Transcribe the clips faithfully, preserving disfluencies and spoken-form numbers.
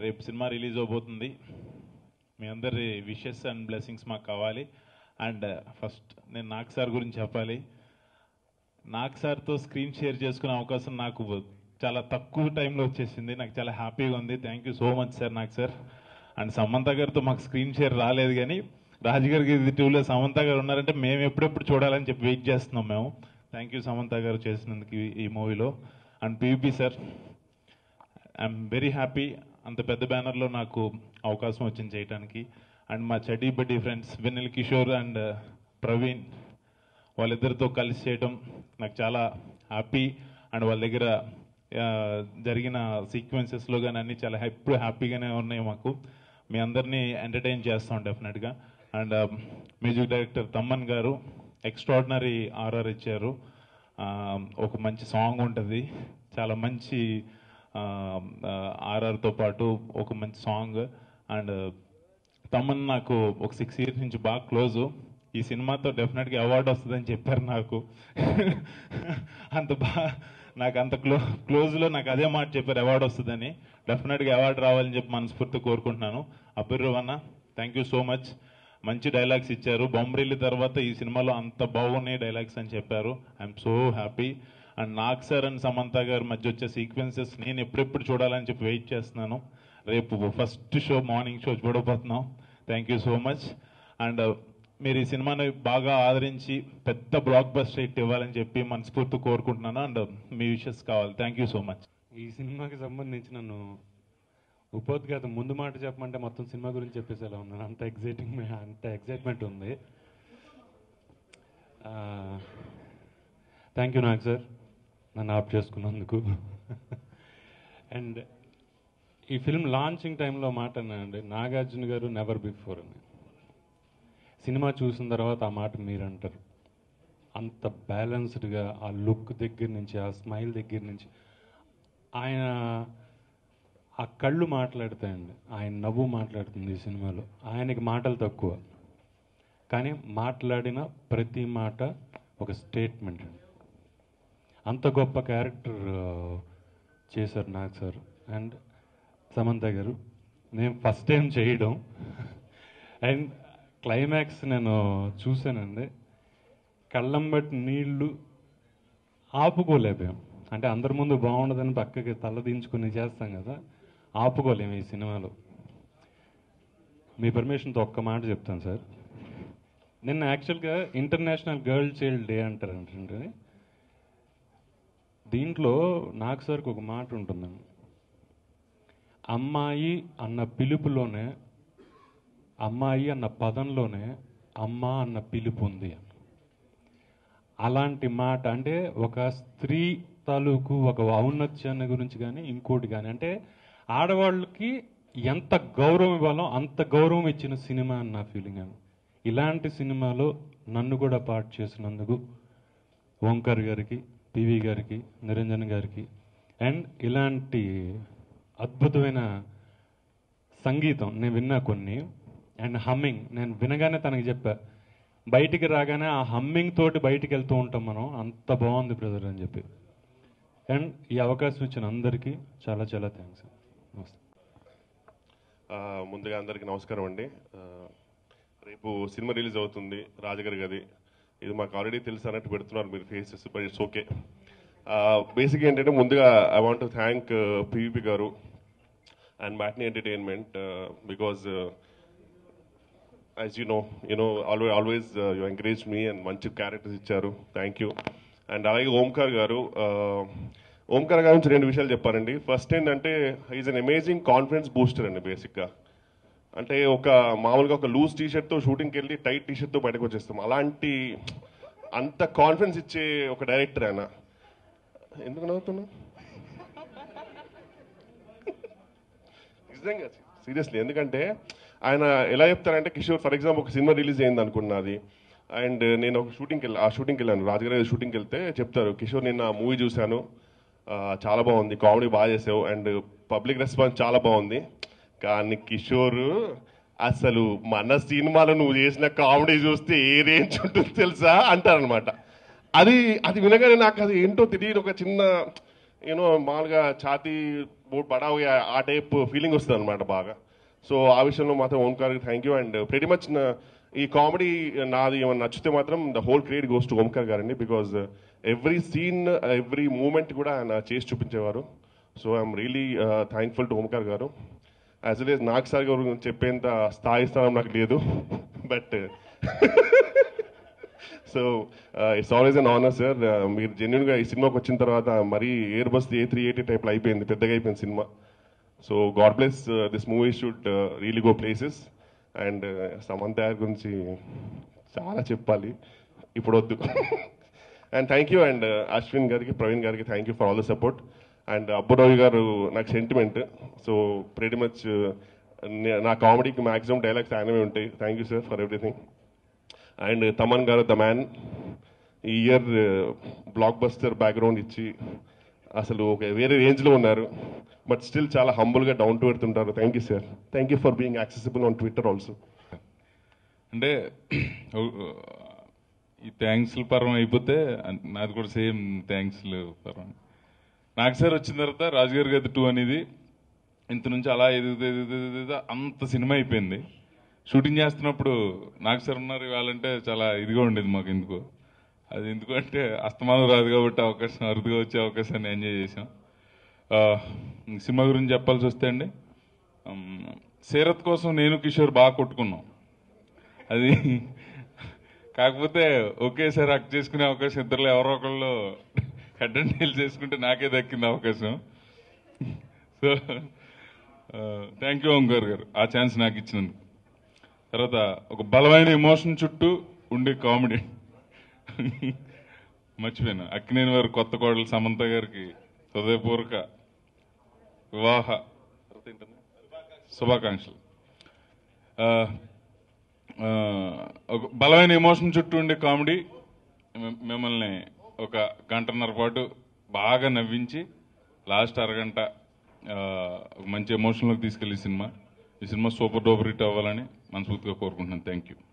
రేపు cinema release అవబోతుంది. మీ అందరి విషెస్ అండ్ బ్లెస్సింగ్స్ మాకు కావాలి. అండ్ ఫస్ట్ నేను నాగ్ సార్ గురించి చెప్పాలి. నాగ్ సార్తో స్క్రీన్ షేర్ చేసుకునే అవకాశం నాకు చాలా తక్కువ టైంలో వచ్చేసింది. నాకు చాలా హ్యాపీగా ఉంది. Thank you so much sir Nag sir. And Samantha గారితో మాకు స్క్రీన్ షేర్ రాలేదు, కానీ రాజుగారి గది టూలో సమంత గారు ఉన్నారంటే మేము ఎప్పుడెప్పుడు చూడాలని చెప్పి వెయిట్ చేస్తున్నాం మేము. థ్యాంక్ యూ సమంత గారు చేసినందుకు ఈ మూవీలో. And PVP sir, I'm very happy అంత పెద్ద బ్యానర్లో నాకు అవకాశం వచ్చింది చేయడానికి. అండ్ మా చడ్డీ buddy friends Vennela Kishore and Praveen, వాళ్ళిద్దరితో కలిసి చేయడం నాకు చాలా హ్యాపీ. అండ్ వాళ్ళ దగ్గర జరిగిన సీక్వెన్సెస్లో కానీ అన్నీ చాలా ఎప్పుడు హ్యాపీగానే ఉన్నాయి మాకు. మీ అందరినీ ఎంటర్టైన్ చేస్తాం డెఫినెట్గా. అండ్ మ్యూజిక్ డైరెక్టర్ తమ్మన్ గారు ఎక్స్ట్రాడినరీ ఆర్ఆర్ ఇచ్చారు. ఒక మంచి సాంగ్ ఉంటుంది, చాలా మంచి ఆర్ఆర్తో పాటు ఒక మంచి సాంగ్. అండ్ తమ్మన్ నాకు ఒక సిక్స్ ఇయర్స్ నుంచి బాగా క్లోజు. ఈ సినిమాతో డెఫినెట్గా అవార్డు వస్తుందని చెప్పారు నాకు. అంత బాగా నాకు అంత క్లో క్లోజ్లో నాకు అదే మాట చెప్పారు, అవార్డు వస్తుందని. డెఫినెట్గా అవార్డు రావాలని చెప్పి మనస్ఫూర్తి కోరుకుంటున్నాను. అభిర్రవన్న, థ్యాంక్ యూ సో మచ్. మంచి డైలాగ్స్ ఇచ్చారు. బొమ్మరిల్లి తర్వాత ఈ సినిమాలో అంత బాగున్నాయి డైలాగ్స్ అని చెప్పారు. I'm so happy. And Nag sir and Samantha గారి మధ్య వచ్చే సీక్వెన్సెస్ నేను ఎప్పుడెప్పుడు చూడాలని చెప్పి వెయిట్ చేస్తున్నాను. రేపు ఫస్ట్ షో మార్నింగ్ షో చూడబోతున్నాం. Thank you so much. And మీరు ఈ సినిమాని బాగా ఆదరించి పెద్ద బ్లాక్ బస్టర్ హిట్ ఇవ్వాలని చెప్పి మనస్ఫూర్తి కోరుకుంటున్నాను. అండ్ మీ విషెస్ కావాలి. Thank you so much. ఈ సినిమాకి సంబంధించి నన్ను ఉపోద్ఘాతం ముందు మాట చెప్పమంటే మొత్తం సినిమా గురించి చెప్పేసేలా ఉన్నాను. అంత ఎగ్జైటింగ్ అంత ఎగ్జైట్మెంట్ ఉంది. థ్యాంక్ యూ నాగ్ సార్, నన్ను ఆప్ చేసుకున్నందుకు. అండ్ ఈ ఫిల్మ్ లాంచింగ్ టైంలో మాట అన్నానండి, నాగార్జున గారు నెవర్ బిఫోర్ అని. సినిమా చూసిన తర్వాత ఆ మాట మీరు అంటారు. అంత బ్యాలెన్స్డ్గా ఆ లుక్ దగ్గర నుంచి, ఆ స్మైల్ దగ్గర నుంచి, ఆయన ఆ కళ్ళు మాట్లాడతాయండి, ఆయన నవ్వు మాట్లాడుతుంది ఈ సినిమాలో. ఆయనకి మాటలు తక్కువ, కానీ మాట్లాడిన ప్రతి మాట ఒక స్టేట్మెంట్ అండి. అంత గొప్ప క్యారెక్టర్ చేశారు నాగ్ సార్. అండ్ సమంత గారు, నేను ఫస్ట్ టైం చేయడం. అండ్ క్లైమాక్స్ నేను చూశానండి, కళ్ళం బట్టి నీళ్లు ఆపుకోలేకపోయాం. అంటే అందరి ముందు బాగుండదని పక్కకి తలదించుకుని చేస్తాం కదా, ఆపుకోలేము ఈ సినిమాలో. మీ పర్మిషన్తో ఒక్క మాట చెప్తాను సార్. నిన్న యాక్చువల్గా ఇంటర్నేషనల్ గర్ల్ చైల్డ్ డే అంటారంటే, దీంట్లో నాగ్ సార్కి ఒక మాట ఉంటుందండి, అమ్మాయి అన్న పిలుపులోనే, అమ్మాయి అన్న పదంలోనే అమ్మ అన్న పిలుపు ఉంది. అలాంటి మాట అంటే ఒక స్త్రీ తాలూకు ఒక ఔన్నత్యాన్ని గురించి కానీ ఇంకోటి కానీ, అంటే ఆడవాళ్ళకి ఎంత గౌరవం ఇవ్వాలో అంత గౌరవం ఇచ్చిన సినిమా అని నా ఫీలింగ్ అండి. ఇలాంటి సినిమాలో నన్ను కూడా పార్ట్ చేసినందుకు ఓంకార్ గారికి, పివి గారికి, నిరంజన్ గారికి, అండ్ ఇలాంటి అద్భుతమైన సంగీతం నేను విన్నా కొన్ని, అండ్ హమ్మింగ్ నేను వినగానే తనకి చెప్పా, బయటికి రాగానే ఆ హమ్మింగ్ తోటి బయటికి వెళ్తూ ఉంటాం మనం, అంత బాగుంది బ్రదర్ అని చెప్పి. అండ్ ఈ అవకాశం ఇచ్చిన అందరికీ చాలా చాలా థ్యాంక్స్. నమస్తే. ముందుగా అందరికీ నమస్కారం అండి. రేపు సినిమా రిలీజ్ అవుతుంది రాజుగారి గది. ఇది మాకు ఆల్రెడీ తెలుసు అన్నట్టు పెడుతున్నారు మీరు faces, but it's okay. Basic ఏంటంటే ముందుగా I want to thank PVP గారు and Matinee Entertainment, because as you know you know always always you encourage me and మంచి క్యారెక్టర్స్ ఇచ్చారు. Thank you. అండ్ అలాగే ఓంకార్ గారు, ఓంకార్ గారి నుంచి రెండు విషయాలు చెప్పారండి. ఫస్ట్ ఏంటంటే is an amazing confidence booster అండి. బేసిక్గా అంటే ఒక మామూలుగా ఒక లూజ్ టీషర్ట్తో షూటింగ్కి వెళ్ళి టైట్ టీషర్ట్తో బయటకు వచ్చేస్తాం, అలాంటి అంత కాన్ఫిడెన్స్ ఇచ్చే ఒక డైరెక్టర్ ఆయన. ఎందుకు నవ్వుతున్నా? నిజంగా సీరియస్లీ, ఎందుకంటే ఆయన ఎలా చెప్తారంటే, కిషోర్ ఫర్ ఎగ్జాంపుల్ ఒక సినిమా రిలీజ్ అయింది అనుకున్నది, అండ్ నేను ఒక షూటింగ్కి వెళ్ళి ఆ షూటింగ్కి వెళ్ళాను, రాజుగారి షూటింగ్కి వెళ్తే చెప్తారు, కిషోర్ నిన్న మూవీ చూశాను, చాలా బాగుంది, కామెడీ బాగా చేసావు, అండ్ పబ్లిక్ రెస్పాన్స్ చాలా బాగుంది. కానీ కిషోర్ అసలు మన సినిమాలో నువ్వు చేసిన కామెడీ చూస్తే ఏ రేంజ్ ఉంటుంది తెలుసా అంటారనమాట. అది అది వినగానే నాకు అది ఏంటో తెలియదు, ఒక చిన్న యూనో మామూలుగా ఛాతీ బోట్ బడా హోయా ఆ టైప్ ఫీలింగ్ వస్తుంది అనమాట బాగా. సో ఆ విషయంలో మాత్రం ఓంకార్కి thank you. And pretty much ఈ కామెడీ నాది ఏమైనా నచ్చితే మాత్రం the whole credit goes to Omkar గారండి. Because every scene every moment కూడా ఆయన చేసి చూపించేవారు. So I'm really thankful to Omkar గారు. As well as Nag sir గారు చెప్పేంత స్థాయి స్థానం నాకు లేదు. But so it's always an honour sir. మీరు జెన్యున్గా ఈ సినిమాకి వచ్చిన తర్వాత మరీ Airbus A three eighty టైప్లో అయిపోయింది, పెద్దగా అయిపోయింది cinema. So God bless this movie should really go places. And Samantha గురించి చాలా చెప్పాలి, ఇప్పుడు వద్దు. And thank you. And Ashwin గారికి, ప్రవీణ్ గారికి thank you for all the support. And Abburao గారు నాకు సెంటిమెంట్. సో ప్రెటీ మచ్ నా కామెడీకి మ్యాక్సిమం డైలాగ్స్ ఆయనవే ఉంటాయి. Thank you sir for everything. And Thaman గారు ద మ్యాన్, ఈ ఇయర్ బ్లాక్ బస్టర్ బ్యాక్గ్రౌండ్ ఇచ్చి అసలు ఒక వేరే రేంజ్లో ఉన్నారు. బట్ స్టిల్ చాలా హంబుల్గా డౌన్ టు ఎర్త్ ఉంటారు. Thank you sir. Thank you for being accessible on Twitter also. అంటే ఈ థ్యాంక్స్ల పరం అయిపోతే నాది కూడా సేమ్ థ్యాంక్స్లు పరం. నాకు సార్ వచ్చిన తర్వాత రాజుగారి గది టూ అనేది ఇంత నుంచి అలా ఎదుగుతూ ఎదుగుతూ అంత సినిమా అయిపోయింది. షూటింగ్ చేస్తున్నప్పుడు నాకు సార్ ఉన్నారు ఇవ్వాలంటే చాలా ఇదిగా ఉండేది మాకు. ఎందుకు అది ఎందుకంటే అస్తమానం రాదు కాబట్టి అవకాశం అరుదుగా వచ్చే అవకాశాన్ని ఎంజాయ్ చేసాం. సినిమా గురించి చెప్పాల్సి వస్తే అండి, సీరత్ కోసం నేను కిషోర్ బాగా కొట్టుకున్నాం. అది కాకపోతే ఒకేసారి హక్ చేసుకునే అవకాశం ఇద్దరులో ఎవరో ఒకళ్ళు హెడ్ అండ్ టైల్ చేసుకుంటే నాకే దక్కింది అవకాశం. సో థ్యాంక్ యూ ఓంకార్ గారు ఆ ఛాన్స్ నాకు ఇచ్చినందుకు. తర్వాత ఒక బలమైన ఎమోషన్ చుట్టూ ఉండే కామెడీ మర్చిపోయాను. అక్కినేని వారి కొత్త కోడలు సమంత గారికి హృదయపూర్వక వివాహ శుభాకాంక్షలు. ఒక బలమైన ఎమోషన్ చుట్టూ ఉండే కామెడీ మిమ్మల్ని ఒక గంటన్నర పాటు బాగా నవ్వించి లాస్ట్ అరగంట ఒక మంచి ఎమోషన్లోకి తీసుకెళ్ళి సినిమా ఈ సినిమా సూపర్ డూపర్ హిట్ అవ్వాలని మనస్ఫూర్తిగా కోరుకుంటున్నాను. Thank you.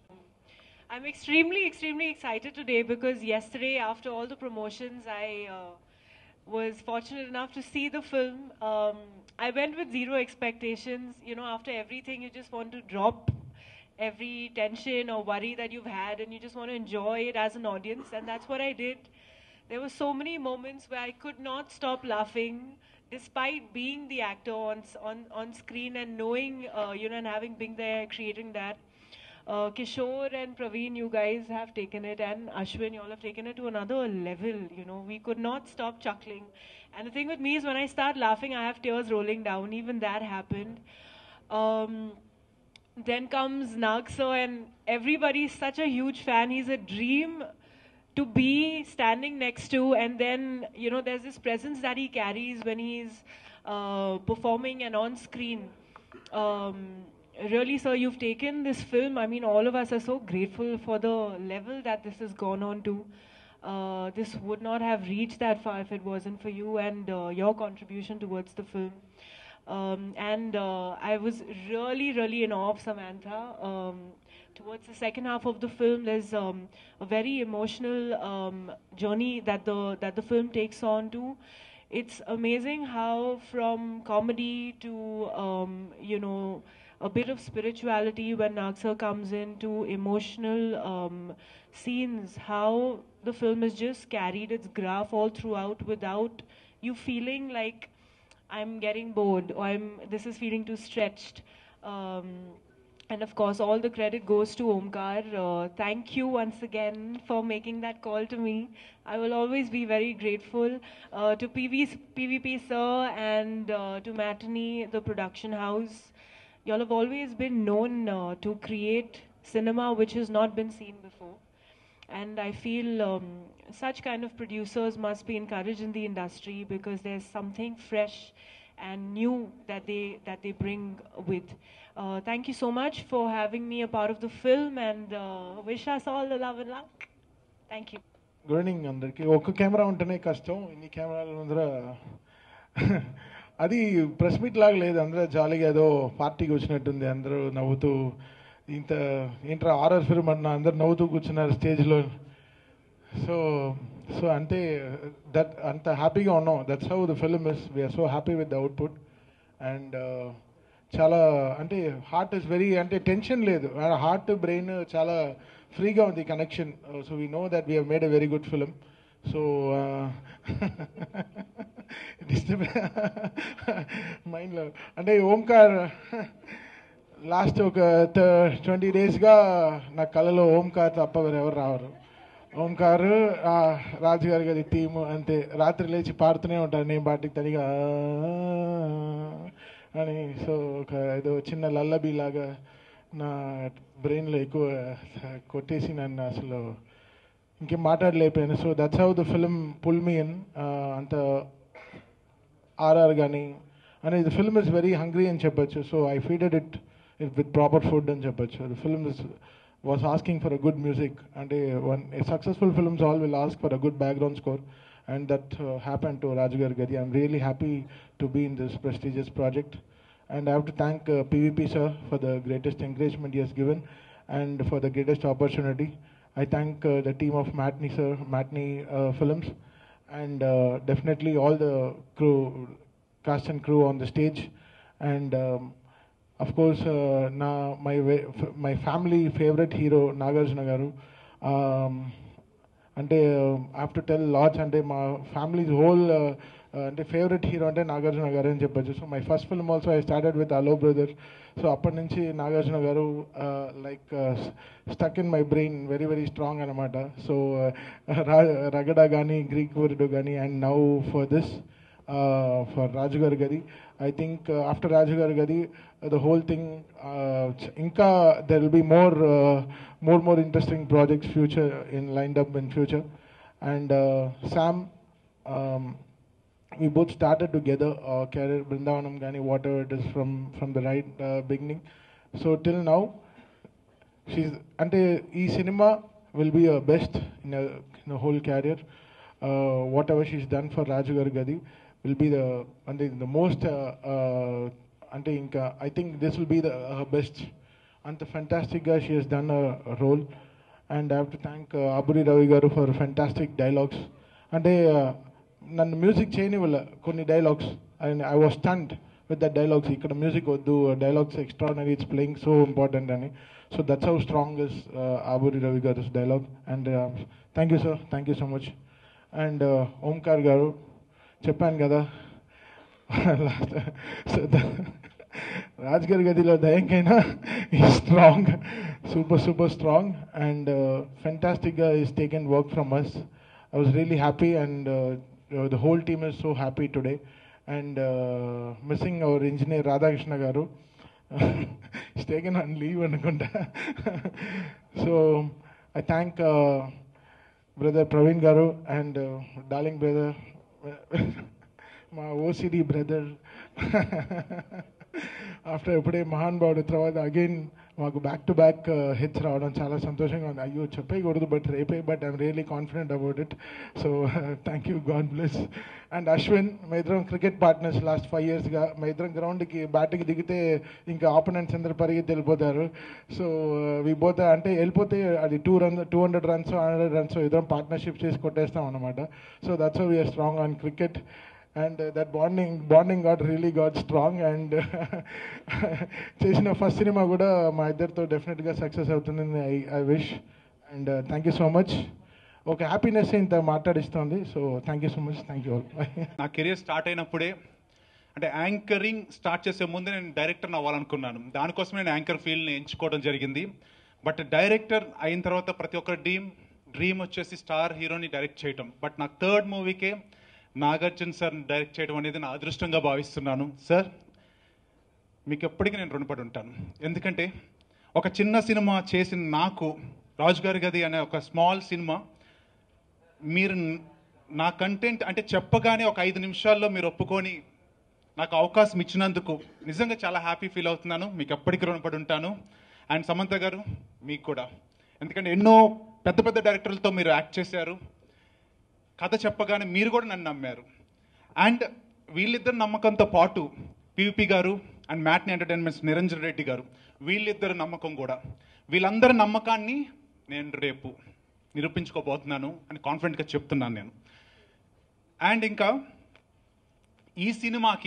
I'm extremely, extremely excited today because yesterday, after all the promotions, I uh, was fortunate enough to see the film. Um, I went with zero expectations. You know, after everything, you just want to drop every tension or worry that you've had, and you just want to enjoy it as an audience, and that's what I did. There were so many moments where I could not stop laughing, despite being the actor on on on screen and knowing, uh, you know, and having been there, creating that. Uh, Kishore and Praveen, you guys have taken it, and Ashwin, you all have taken it to another level. You know, we could not stop chuckling. And the thing with me is when I start laughing, I have tears rolling down. Even that happened. Um, then comes Nag sir, and everybody's such a huge fan. He's a dream to be standing next to, and then, you know, there's this presence that he carries when he's uh, performing and on screen. Um, Really, sir, you've taken this film. I mean, all of us are so grateful for the level that this has gone on to. Uh, this would not have reached that far if it wasn't for you and uh, your contribution towards the film. Um, and uh, I was really, really in awe of Samantha. Um, towards the second half of the film, there's um, a very emotional um, journey that the that the film takes on to. It's amazing how from comedy to um, you know. a bit of spirituality when Nag sir comes into emotional um, scenes, how the film has just carried its graph all throughout without you feeling like I'm getting bored or I'm this is feeling too stretched. Um, and of course, all the credit goes to Omkar. Uh, thank you once again for making that call to me. I will always be very grateful uh, to P V, P V P sir and uh, to Matinee, the production house. Y'all have always been known uh, to create cinema which has not been seen before. And I feel um, such kind of producers must be encouraged in the industry because there's something fresh and new that they that they bring with. Uh, thank you so much for having me a part of the film and uh, wish us all the love and luck. Thank you. Good evening అందరికి. ఒక్క camera ఉంటేనే కష్టం, ఇన్ని కెమెరాల ముందర అది press meet లాగా లేదు. అందరూ జాలీగా ఏదో పార్టీకి వచ్చినట్టుంది, అందరూ నవ్వుతూ. ఇంత ఏంట్రా హారర్ ఫిల్మ్ అన్న అందరు నవ్వుతూ కూర్చున్నారు స్టేజ్లో. సో సో అంటే దట్ అంత హ్యాపీగా ఉన్నాం. That's how the film is. We're so happy with the output. And చాలా అంటే హార్ట్ ఇస్ వెరీ అంటే టెన్షన్ లేదు. హార్ట్ బ్రెయిన్ చాలా ఫ్రీగా ఉంది connection. So we know that we have made a very good film. So disturb మైండ్లో అంటే Omkar last ఒక ట్వంటీ డేస్గా నా కళలో ఓంకార్ తప్ప వేరెవరు రావరు. ఓంకార్ రాజు గారి గారి టీము అంతే. రాత్రి లేచి పాడుతూనే ఉంటారు నేను బాటికి తనిగా అని. సో ఒక ఏదో చిన్న లల్లబీ లాగా నా బ్రెయిన్లో ఎక్కువ కొట్టేసి నన్ను అసలు ఇంకేం మాట్లాడలేకపోయాను. So that's how the film pull me in. అంత ఆర్ఆర్ కానీ అనేది the film is very hungry అని చెప్పొచ్చు. So I feeded it with proper food అని చెప్పొచ్చు. The film is was asking for a good music, and a, one, a successful films all will ask for a good background score, and that uh, happened to Raju Gari Gadhi. I'm really happy to be in this prestigious project, and I have to thank uh, P V P sir for the greatest encouragement he has given and for the greatest opportunity. I thank uh, the team of Matney sir, Matney uh, Films, and uh, definitely all the crew, cast and crew on the stage, and um, of course, uh, na my my family favorite hero Nagarjuna garu. Um, ante uh, I have to tell lots. Ante my family's whole uh, uh, ante favorite hero ante Nagarjuna garu ani cheppachu. So my first film also I started with Hello Brother. So appadi nunchi Nagarjuna garu uh, like uh, stuck in my brain very very strong anamata. So uh, Ragada gani, Greek word gani, and now for this uh, for Raju Gari Gadhi. I think uh, after Raju Gari Gadhi, uh, the whole thing, uh, inka there will be more, uh, more, more interesting projects future in lined up in future. And uh, Sam, um, we both started together, uh, career Brindavanam Gani, whatever it is from from the right uh, beginning. So till now, she's ante ee cinema will be her best in a, in a whole career. Uh, whatever she's done for Raju Gari Gadhi will be the and the most uh, uh, ante inka I think this will be the her best. Anta fantastic ga she has done a, a role, and I have to thank uh, Aburi Ravi garu for fantastic dialogues. Ante nannu music cheyni valla konni dialogues and I was stunned with the dialogues. Ikkada music oddu, dialogues extraordinary, it's playing so important ani. So that's how strong is uh, Aburi Ravi garu's dialogue. And uh, thank you sir, thank you so much. And uh, Omkar garu చెప్పాను కదా రాజ్ గారి గదిలో దయంకైనా ఈ strong, super super strong, and ఫెంటాస్టిక్గా is taken work from us. I was really happy, and the whole team is so happy today. And missing our engineer Radhakrishna గారు, is taken on leave అనుకుంటా. So I thank brother Praveen గారు and darling brother, మా OCD brother. After ఎప్పుడే మహాన్ బావుడు తర్వాత again మాకు back to back hits రావడం చాలా సంతోషంగా ఉంది. అయ్యో చెప్పేయకూడదు బట్ రేపే, but I'm really confident about it. So thank you, God bless. And Ashwin, మా ఇద్దరం క్రికెట్ పార్ట్నర్స్ లాస్ట్ ఫైవ్ ఇయర్స్గా. మా ఇద్దరం గ్రౌండ్కి బ్యాట్కి దిగితే ఇంకా ఆపోనెంట్స్ అందరు పరిగెత్తి వెళ్ళిపోతారు. సో వి బోత్ అంటే వెళ్ళిపోతే అది two run two hundred runs hundred runs ఇద్దరం పార్ట్నర్షిప్ చేసి కొట్టేస్తాం అనమాట. So that's how we're strong on cricket. And uh, that bonding bonding got really got strong, and చేసిన ఫస్ట్ సినిమా కూడా మా ఇద్దరితో డెఫినెట్గా సక్సెస్ అవుతుందని I I wish. And thank you so much. ఒక హ్యాపీనెస్ ఇంత మాట్లాడిస్తుంది. So thank you so much, thank you all. నా కెరియర్ స్టార్ట్ అయినప్పుడే, అంటే యాంకరింగ్ స్టార్ట్ చేసే ముందే నేను డైరెక్టర్ని అవ్వాలనుకున్నాను. దానికోసం నేను యాంకర్ ఫీల్డ్ని ఎంచుకోవడం జరిగింది. బట్ డైరెక్టర్ అయిన తర్వాత ప్రతి ఒక్క డ్రీమ్ డ్రీమ్ వచ్చేసి స్టార్ హీరోని డైరెక్ట్ చేయటం. బట్ నాకు థర్డ్ మూవీకే నాగార్జున సార్ డైరెక్ట్ చేయడం అనేది నా అదృష్టంగా భావిస్తున్నాను. సార్, మీకు ఎప్పటికీ నేను రుణపడి ఉంటాను. ఎందుకంటే ఒక చిన్న సినిమా చేసిన నాకు, రాజు గారి గది అనే ఒక స్మాల్ సినిమా, మీరు నా కంటెంట్ అంటే చెప్పగానే ఒక ఐదు నిమిషాల్లో మీరు ఒప్పుకొని నాకు అవకాశం ఇచ్చినందుకు నిజంగా చాలా హ్యాపీ ఫీల్ అవుతున్నాను. మీకు ఎప్పటికీ రుణపడి ఉంటాను. అండ్ సమంత గారు, మీకు కూడా. ఎందుకంటే ఎన్నో పెద్ద పెద్ద డైరెక్టర్లతో మీరు యాక్ట్ చేశారు. కథ చెప్పగానే మీరు కూడా నన్ను నమ్మారు. అండ్ వీళ్ళిద్దరు నమ్మకంతో పాటు పీవీపీ గారు అండ్ మ్యాట్ని ఎంటర్టైన్మెంట్స్ నిరంజన్ రెడ్డి గారు, వీళ్ళిద్దరు నమ్మకం కూడా. వీళ్ళందరి నమ్మకాన్ని నేను రేపు నిరూపించుకోబోతున్నాను అని కాన్ఫిడెంట్గా చెప్తున్నాను నేను. అండ్ ఇంకా ఈ సినిమాకి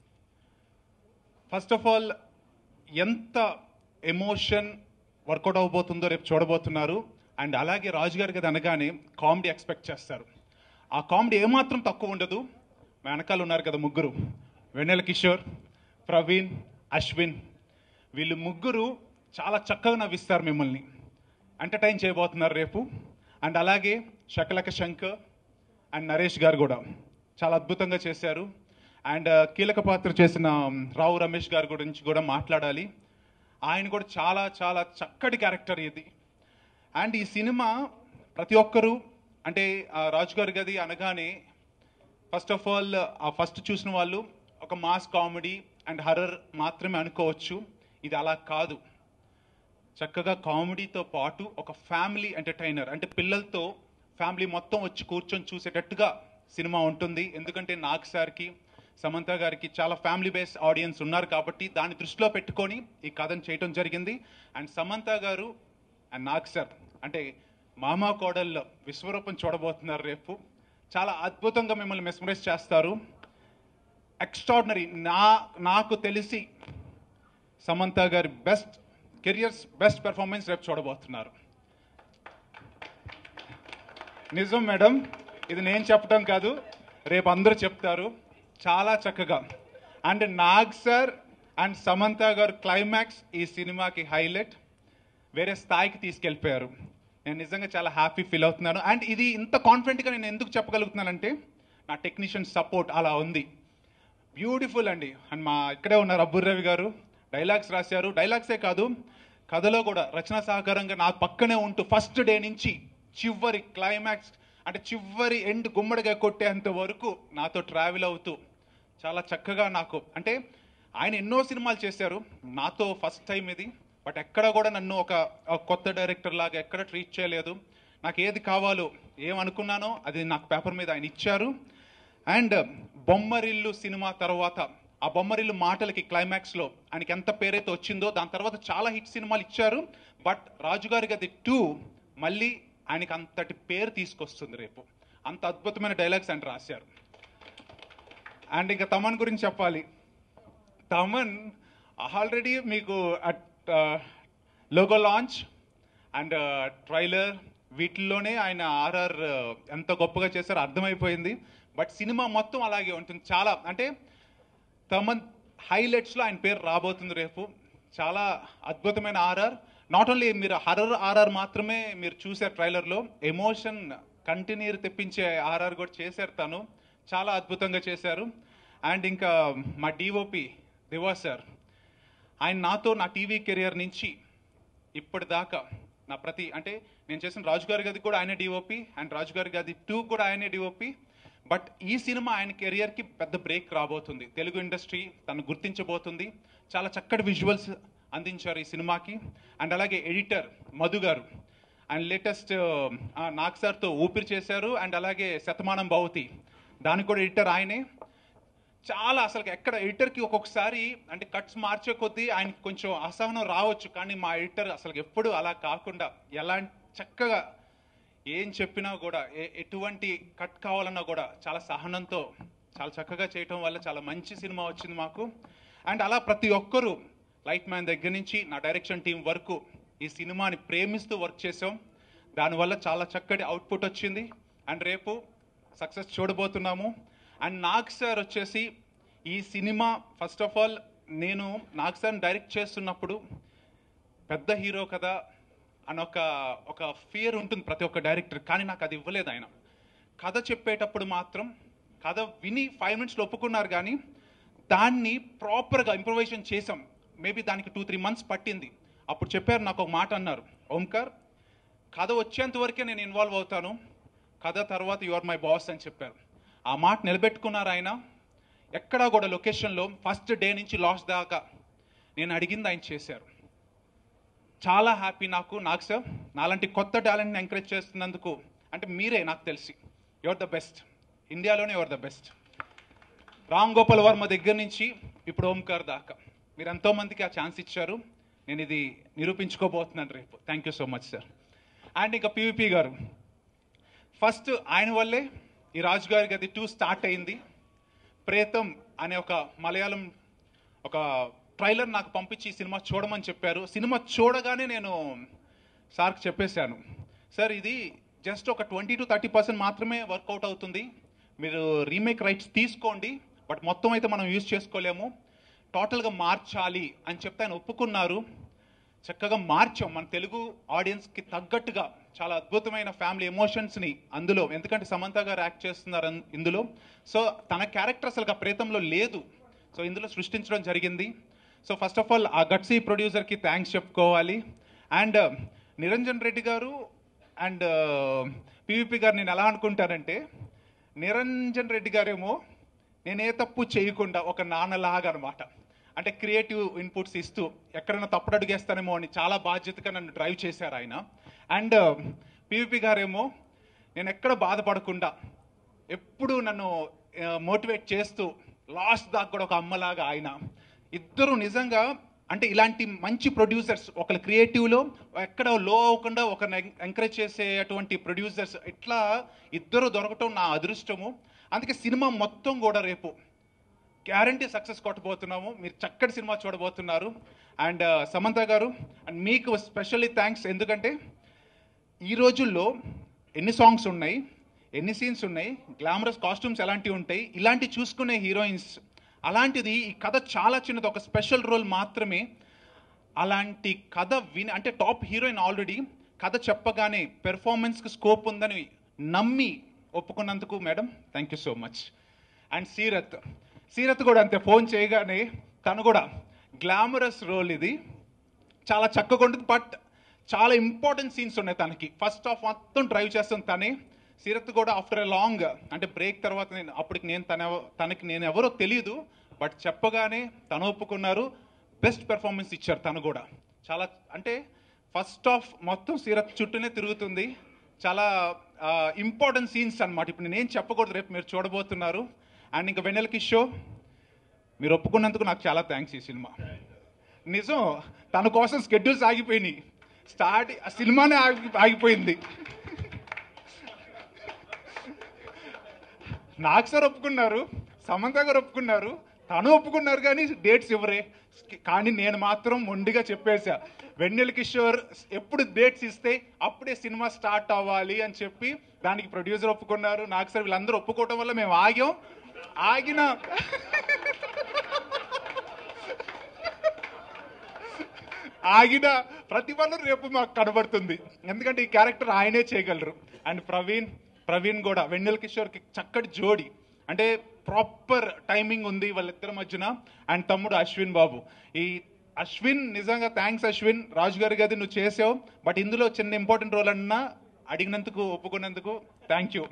ఫస్ట్ ఆఫ్ ఆల్ ఎంత ఎమోషన్ వర్కౌట్ అవ్వబోతుందో రేపు చూడబోతున్నారు. అండ్ అలాగే రాజు గారి గది అనగానే కామెడీ ఎక్స్పెక్ట్ చేస్తారు. ఆ కామెడీ ఏమాత్రం తక్కువ ఉండదు. మా వెనకాల ఉన్నారు కదా ముగ్గురు, వెన్నెల కిషోర్, ప్రవీణ్, అశ్విన్, వీళ్ళు ముగ్గురు చాలా చక్కగా నవ్విస్తారు, మిమ్మల్ని ఎంటర్టైన్ చేయబోతున్నారు రేపు. అండ్ అలాగే శకలక శంకర్ అండ్ నరేష్ గారు కూడా చాలా అద్భుతంగా చేశారు. అండ్ కీలక పాత్ర చేసిన రావు రమేష్ గారి గురించి కూడా మాట్లాడాలి. ఆయన కూడా చాలా చాలా చక్కటి క్యారెక్టర్ ఇది. అండ్ ఈ సినిమా ప్రతి ఒక్కరూ అంటే రాజు గారి గది అనగానే ఫస్ట్ ఆఫ్ ఆల్ ఆ ఫస్ట్ చూసిన వాళ్ళు ఒక మాస్ కామెడీ అండ్ హర్రర్ మాత్రమే అనుకోవచ్చు. ఇది అలా కాదు. చక్కగా కామెడీతో పాటు ఒక ఫ్యామిలీ ఎంటర్టైనర్, అంటే పిల్లలతో ఫ్యామిలీ మొత్తం వచ్చి కూర్చొని చూసేటట్టుగా సినిమా ఉంటుంది. ఎందుకంటే నాగ్ సార్కి, సమంత గారికి చాలా ఫ్యామిలీ బేస్ ఆడియన్స్ ఉన్నారు కాబట్టి దాన్ని దృష్టిలో పెట్టుకొని ఈ కథను చేయటం జరిగింది. అండ్ సమంత గారు అండ్ నాగ్ సార్ అంటే మామా కోడల్లో విశ్వరూపం చూడబోతున్నారు రేపు. చాలా అద్భుతంగా మిమ్మల్ని మెస్మరైజ్ చేస్తారు. ఎక్స్ట్రాడినరీ. నా నాకు తెలిసి సమంత గారి బెస్ట్ కెరియర్స్ బెస్ట్ పెర్ఫార్మెన్స్ రేపు చూడబోతున్నారు. నిజం మేడం, ఇది నేను చెప్పడం కాదు, రేపు అందరూ చెప్తారు చాలా చక్కగా. And Nag sir and Samantha గారు క్లైమాక్స్ ఈ సినిమాకి హైలైట్, వేరే స్థాయికి తీసుకెళ్ళిపోయారు. నేను నిజంగా చాలా హ్యాపీ ఫీల్ అవుతున్నాను. అండ్ ఇది ఇంత కాన్ఫిడెంట్గా నేను ఎందుకు చెప్పగలుగుతున్నానంటే నా టెక్నీషియన్ సపోర్ట్ అలా ఉంది. బ్యూటిఫుల్ అండి. అండ్ మా ఇక్కడే ఉన్నారు అబ్బుర్ రవి గారు, డైలాగ్స్ రాశారు. డైలాగ్సే కాదు, కథలో కూడా రచనా సహకారంగా నా పక్కనే ఉంటూ ఫస్ట్ డే నుంచి చివరి క్లైమాక్స్ అంటే చివరి ఎండ్ గుమ్మడిగా కొట్టేంత వరకు నాతో ట్రావెల్ అవుతూ చాలా చక్కగా నాకు అంటే ఆయన ఎన్నో సినిమాలు చేశారు, నాతో ఫస్ట్ టైం ఇది. బట్ ఎక్కడ కూడా నన్ను ఒక కొత్త డైరెక్టర్ లాగా ఎక్కడ ట్రీట్ చేయలేదు. నాకు ఏది కావాలో ఏమనుకున్నానో అది నాకు పేపర్ మీద ఆయన ఇచ్చారు. అండ్ బొమ్మరిల్లు సినిమా తర్వాత ఆ బొమ్మరిల్లు మాటలకి క్లైమాక్స్లో ఆయనకి ఎంత పేరైతే వచ్చిందో దాని తర్వాత చాలా హిట్ సినిమాలు ఇచ్చారు. బట్ రాజుగారి గది టూ మళ్ళీ ఆయనకి అంతటి పేరు తీసుకొస్తుంది రేపు. అంత అద్భుతమైన డైలాగ్స్ ఆయన రాశారు. అండ్ ఇంకా తమన్ గురించి చెప్పాలి. తమన్ ఆల్రెడీ మీకు లోగో లాంచ్ అండ్ ట్రైలర్ వీటిల్లోనే ఆయన ఆర్ఆర్ ఎంత గొప్పగా చేశారో అర్థమైపోయింది. బట్ సినిమా మొత్తం అలాగే ఉంటుంది. చాలా అంటే తమన్ హైలైట్స్లో ఆయన పేరు రాబోతుంది రేపు. చాలా అద్భుతమైన ఆర్ఆర్. నాట్ ఓన్లీ మీరు హర్రర్ ఆర్ఆర్ మాత్రమే మీరు చూసారు ట్రైలర్లో, ఎమోషన్ కంటిన్యూ తెప్పించే ఆర్ఆర్ కూడా చేశారు తను. చాలా అద్భుతంగా చేశారు. అండ్ ఇంకా మా డిఓపి దివా సార్, ఆయన నాతో నా టీవీ కెరియర్ నుంచి ఇప్పటిదాకా నా ప్రతి అంటే నేను చేసిన రాజుగారి గది కూడా ఆయనే డిఓపి అండ్ రాజుగారి గది టూ కూడా ఆయనే డిఓపి. బట్ ఈ సినిమా ఆయన కెరియర్కి పెద్ద బ్రేక్ రాబోతుంది. తెలుగు ఇండస్ట్రీ తను గుర్తించబోతుంది. చాలా చక్కటి విజువల్స్ అందించారు ఈ సినిమాకి. అండ్ అలాగే ఎడిటర్ మధు గారు అండ్ లేటెస్ట్ నాగ్ సార్తో ఊపిరి చేశారు. అండ్ అలాగే శతమానం భవతి దానికి కూడా ఎడిటర్ ఆయనే. చాలా అసలు ఎక్కడ ఎడిటర్కి ఒక్కొక్కసారి అంటే కట్స్ మార్చే కొద్దీ ఆయనకి కొంచెం అసహనం రావచ్చు, కానీ మా ఎడిటర్ అసలు ఎప్పుడు అలా కాకుండా ఎలాంటి చక్కగా ఏం చెప్పినా కూడా ఎటువంటి కట్ కావాలన్నా కూడా చాలా సహనంతో చాలా చక్కగా చేయటం వల్ల చాలా మంచి సినిమా వచ్చింది మాకు. అండ్ అలా ప్రతి ఒక్కరూ లైట్ మ్యాన్ దగ్గర నుంచి నా డైరెక్షన్ టీం వరకు ఈ సినిమాని ప్రేమిస్తూ వర్క్ చేసాం. దానివల్ల చాలా చక్కటి అవుట్పుట్ వచ్చింది. అండ్ రేపు సక్సెస్ చూడబోతున్నాము. అండ్ నాగ్ సార్ వచ్చేసి ఈ సినిమా ఫస్ట్ ఆఫ్ ఆల్ నేను నాగ్ సార్ని డైరెక్ట్ చేస్తున్నప్పుడు పెద్ద హీరో కదా అని ఒక ఒక ఫియర్ ఉంటుంది ప్రతి ఒక్క డైరెక్టర్, కానీ నాకు అది ఇవ్వలేదు ఆయన. కథ చెప్పేటప్పుడు మాత్రం కథ విని ఫైవ్ మినిట్స్లో ఒప్పుకున్నారు, కానీ దాన్ని ప్రాపర్గా ఇంప్రూవైజేషన్ చేసాం. మేబీ దానికి టూ త్రీ మంత్స్ పట్టింది. అప్పుడు చెప్పారు, నాకు ఒక మాట అన్నారు, ఓంకార్ కథ వచ్చేంత వరకే నేను ఇన్వాల్వ్ అవుతాను, కథ తర్వాత యు ఆర్ మై బాస్ అని చెప్పారు. ఆ మాట నిలబెట్టుకున్నారు ఆయన. ఎక్కడా కూడా లొకేషన్లో ఫస్ట్ డే నుంచి లాస్ట్ దాకా నేను అడిగింది ఆయన చేశారు. చాలా హ్యాపీ నాకు నాగ్ సార్ నాలాంటి కొత్త టాలెంట్ని ఎంకరేజ్ చేస్తున్నందుకు. అంటే మీరే నాకు తెలిసి యువర్ ద బెస్ట్, ఇండియాలోనే your the best. Ram Gopal Varma దగ్గర నుంచి ఇప్పుడు ఓంకార్ దాకా మీరు ఎంతోమందికి ఆ ఛాన్స్ ఇచ్చారు. నేను ఇది నిరూపించుకోబోతున్నాను రేపు. Thank you so much sir. And ఇంకా పివిపి గారు, ఫస్ట్ ఆయన వల్లే ఈ రాజు గారి గది టూ స్టార్ట్ అయింది. ప్రేతం అనే ఒక మలయాళం ఒక ట్రైలర్ నాకు పంపించి సినిమా చూడమని చెప్పారు. సినిమా చూడగానే నేను సార్కి చెప్పేశాను, సార్ ఇది జస్ట్ ఒక ట్వంటీ టు థర్టీ పర్సెంట్ మాత్రమే వర్కౌట్ అవుతుంది, మీరు రీమేక్ రైట్స్ తీసుకోండి, బట్ మొత్తం అయితే మనం యూజ్ చేసుకోలేము, టోటల్గా మార్చాలి అని చెప్తే ఆయన ఒప్పుకున్నారు. చక్కగా మార్చాం మన తెలుగు ఆడియన్స్కి తగ్గట్టుగా. చాలా అద్భుతమైన ఫ్యామిలీ ఎమోషన్స్ని అందులో, ఎందుకంటే సమంత గారు యాక్ట్ చేస్తున్నారు ఇందులో. సో తన క్యారెక్టర్ అసలు ఆ ప్రేతంలో లేదు, సో ఇందులో సృష్టించడం జరిగింది. సో ఫస్ట్ ఆఫ్ ఆల్ ఆ గట్సీ ప్రొడ్యూసర్కి థ్యాంక్స్ చెప్పుకోవాలి. అండ్ నిరంజన్ రెడ్డి గారు అండ్ పివిపి గారు నేను ఎలా అనుకుంటానంటే, నిరంజన్ రెడ్డి గారేమో నేనే తప్పు చేయకుండా ఒక నాన్నలాగా అనమాట. అంటే క్రియేటివ్ ఇన్పుట్స్ ఇస్తూ ఎక్కడైనా తప్పుడు అడుగేస్తానేమో అని చాలా బాధ్యతగా నన్ను డ్రైవ్ చేశారు ఆయన. అండ్ పివిపి గారేమో నేను ఎక్కడ బాధపడకుండా ఎప్పుడు నన్ను మోటివేట్ చేస్తూ లాస్ట్ దాకా కూడా ఒక అమ్మలాగా ఆయన. ఇద్దరు నిజంగా అంటే ఇలాంటి మంచి ప్రొడ్యూసర్స్, ఒకరు క్రియేటివ్లో ఎక్కడ లో అవ్వకుండా ఒకరిని ఎంకరేజ్ చేసేటువంటి ప్రొడ్యూసర్స్, ఇట్లా ఇద్దరు దొరకటం నా అదృష్టము. అందుకే సినిమా మొత్తం కూడా రేపు గ్యారంటీ సక్సెస్ కొట్టబోతున్నాము, మీరు చక్కటి సినిమా చూడబోతున్నారు. అండ్ సమంత గారు అండ్ మీకు స్పెషల్లీ థ్యాంక్స్, ఎందుకంటే ఈ రోజుల్లో ఎన్ని సాంగ్స్ ఉన్నాయి, ఎన్ని సీన్స్ ఉన్నాయి, గ్లామరస్ కాస్ట్యూమ్స్ ఎలాంటివి ఉంటాయి, ఇలాంటివి చూసుకునే హీరోయిన్స్. అలాంటిది ఈ కథ చాలా చిన్నది, ఒక స్పెషల్ రోల్ మాత్రమే. అలాంటి కథ విని అంటే టాప్ హీరోయిన్ ఆల్రెడీ కథ చెప్పగానే పెర్ఫార్మెన్స్కి స్కోప్ ఉందని నమ్మి ఒప్పుకున్నందుకు madam thank you so much. And Seerat Seerat కూడా అంతే, ఫోన్ చేయగానే తను కూడా గ్లామరస్ రోల్ ఇది, చాలా చక్కగా ఉంటుంది, బట్ చాలా ఇంపార్టెంట్ సీన్స్ ఉన్నాయి తనకి. ఫస్ట్ హాఫ్ మొత్తం డ్రైవ్ చేస్తుంది తనే. సీరత్ కూడా ఆఫ్టర్ ఎ లాంగ్ అంటే బ్రేక్ తర్వాత నేను అప్పటికి నేను తన తనకి నేను ఎవరో తెలియదు, బట్ చెప్పగానే తను ఒప్పుకున్నారు, బెస్ట్ పెర్ఫార్మెన్స్ ఇచ్చారు తను కూడా. చాలా అంటే ఫస్ట్ హాఫ్ మొత్తం సీరత్ చుట్టూనే తిరుగుతుంది, చాలా ఇంపార్టెంట్ సీన్స్ అనమాట. ఇప్పుడు నేనేం చెప్పకూడదు, రేపు మీరు చూడబోతున్నారు. అండ్ ఇంకా వెన్నెల కిషోర్ మీరు ఒప్పుకున్నందుకు నాకు చాలా థ్యాంక్స్. ఈ సినిమా నిజం తన కోసం స్కెడ్యూల్స్ ఆగిపోయినాయి, స్టార్ట్ సినిమానే ఆగి ఆగిపోయింది నాకు సార్ ఒప్పుకున్నారు, సమంత గారు ఒప్పుకున్నారు, తను ఒప్పుకున్నారు, కానీ డేట్స్ ఇవ్వరే. కానీ నేను మాత్రం మొండిగా చెప్పేశా, వెన్నెల కిషోర్ ఎప్పుడు డేట్స్ ఇస్తే అప్పుడే సినిమా స్టార్ట్ అవ్వాలి అని చెప్పి. దానికి ప్రొడ్యూసర్ ఒప్పుకున్నారు, నాకు సార్ వీళ్ళందరూ ఒప్పుకోవటం వల్ల మేము ఆగాం. ఆగిన ఆగిన ప్రతి పనులు రేపు మాకు కనబడుతుంది, ఎందుకంటే ఈ క్యారెక్టర్ ఆయనే చేయగలరు. అండ్ ప్రవీణ్ ప్రవీణ్ కూడా వెన్నెల కిషోర్కి చక్కటి జోడి, అంటే ప్రాపర్ టైమింగ్ ఉంది వాళ్ళిద్దరి మధ్యన. అండ్ తమ్ముడు అశ్విన్ బాబు, ఈ అశ్విన్ నిజంగా థ్యాంక్స్ అశ్విన్. రాజు గారి గది నువ్వు చేసావు, బట్ ఇందులో చిన్న ఇంపార్టెంట్ రోల్ అన్నా అడిగినందుకు ఒప్పుకున్నందుకు థ్యాంక్ యూ.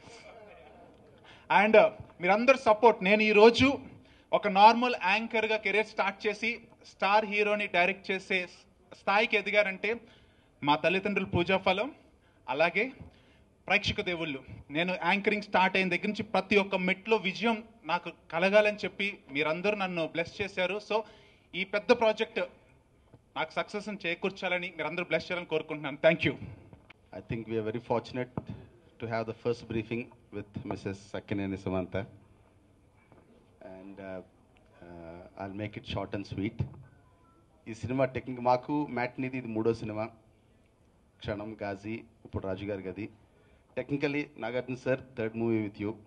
అండ్ మీరందరూ సపోర్ట్, నేను ఈరోజు ఒక నార్మల్ యాంకర్గా కెరీర్ స్టార్ట్ చేసి స్టార్ హీరోని డైరెక్ట్ చేసే స్థాయికి ఎదిగారంటే మా తల్లిదండ్రుల పూజా ఫలం, అలాగే ప్రేక్షక దేవుళ్ళు. నేను యాంకరింగ్ స్టార్ట్ అయిన దగ్గర నుంచి ప్రతి ఒక్క మెట్లో విజయం నాకు కలగాలని చెప్పి మీరందరూ నన్ను బ్లెస్ చేశారు. సో ఈ పెద్ద ప్రాజెక్ట్ నాకు సక్సెస్ చేకూర్చాలని మీరందరూ బ్లెస్ చేయాలని కోరుకుంటున్నాను. Thank you. I think we are very fortunate to have the first briefing with Missus Sakkineni Samantha, and uh, uh, I'll make it short and sweet. ఈ సినిమా technique మాకు మ్యాట్నీది ఇది మూడో సినిమా, క్షణం, గాజీ, ఇప్పుడు రాజు గారి గది. Technically Nagarjuna sir third movie with you,